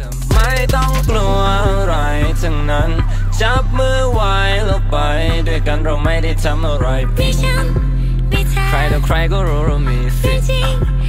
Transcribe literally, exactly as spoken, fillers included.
ไม่ต้องกลัวอะไรทั้งนั้นจับมือไว้แล้วไปด้วยกันเราไม่ได้ทำอะไรผิดใครต่อใครก็รู้เรามีสิทธิ์